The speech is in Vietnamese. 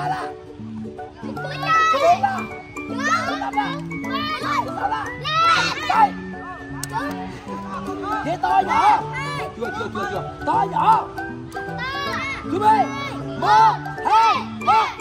là số 4 là số 5 là số 6 là đây thế to nhỏ chưa to nhỏ chuẩn bị 1 2 3